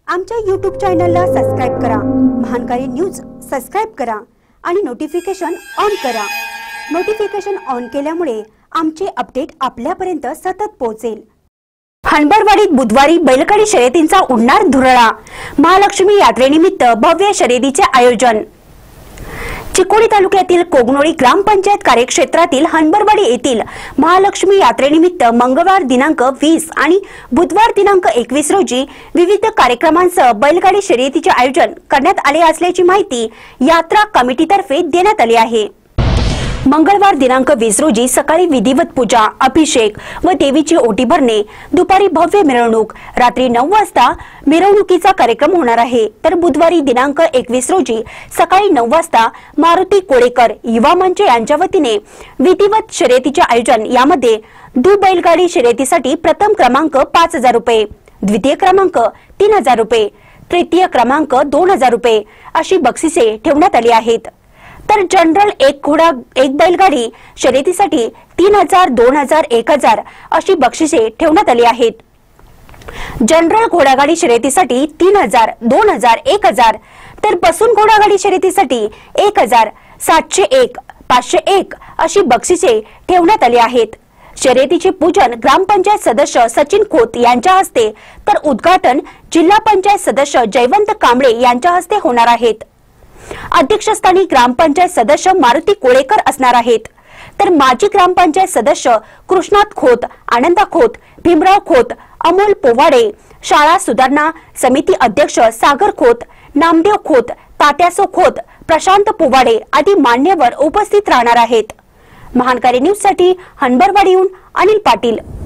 आमच्या YouTube चॅनलला subscribe करा, महानकारी न्यूज सबस्क्राइब करा आणि नोटिफिकेशन ऑन करा। नोटिफिकेशन ऑन केल्यामुळे आमचे अपडेट आपल्यापर्यंत सतत पोहोचेल। हणबरवाडीत बुधवारी बैलगाडी शर्यतींचा उडणार धुरळा। महालक्ष्मी यात्रेनिमित्त भव्य शर्यतीचे आयोजन। चिकोडी तालुक्यातील कोगनोळी ग्रामपंचायत कार्यक्षेत्रातील हणबरवाडी येथील महालक्ष्मी यात्रेनिमित्त मंगळवार दिनांक 20 आणि बुधवार दिनांक 21 रोजी विविध कार्यक्रमांसह बैलगाडी शर्यतीचे आयोजन करण्यात आले असल्याची माहिती यात्रा कमिटीतर्फे देण्यात आली आहे। मंगळवार दिनांक 20 रोजी सकाळी विधिवत पूजा, अभिषेक व देवीची ओटी भरणे, दुपारी भव्य मिरवणूक, रात्री 9 वाजता मिरवणुकीचा कार्यक्रम होणार आहे। तर बुधवारी दिनांक 21 रोजी सकाळी 9 वाजता मारुती कोळेकर युवा मंच यांच्या वतीने विधिवत शर्यतीचे आयोजन। यामध्ये बैलगाडी शर्यतीसाठी प्रथम क्रमांक 5000 रुपये, द्वितीय क्रमांक 3000 रुपये, तृतीय क्रमांक 2000 रुपये अशी बक्षिसे ठेवण्यात आली आहेत। तर जनरल एक घोडा एक बैलगाडी शर्यतीसाठी 3000, 2000, 1000 अशी बक्षिसे ठेवण्यात आली आहेत। जनरल घोडागाडी शर्यतीसाठी 3000, 2000, 1000 तर बसून घोडागाडी शर्यतीसाठी 1000, 701, 501 अशी बक्षिसे ठेवण्यात आली आहेत। शर्यतीचे पूजन ग्रामपंचायत सदस्य सचिन खोत यांच्या हस्ते तर उद्घाटन जिल्हा पंचायत सदस्य जयवंत कांबळे यांच्या हस्ते होणार आहेत। अध्यक्षस्थानी ग्रामपंचायत सदस्य मारुती कोळेकर असणार आहेत। तर माजी ग्रामपंचायत सदस्य कृष्णात खोत, आनंदा खोत, भीमराव खोत, अमोल पोवाडे, शाळा सुधारणा समिती अध्यक्ष सागर खोत, नामदेव खोत, तात्यासो खोत, प्रशांत पोवाडे आदी मान्यवर उपस्थित राहणार आहेत। महानकारी न्यूज साठी हणबरवाडीहून अनिल पाटील।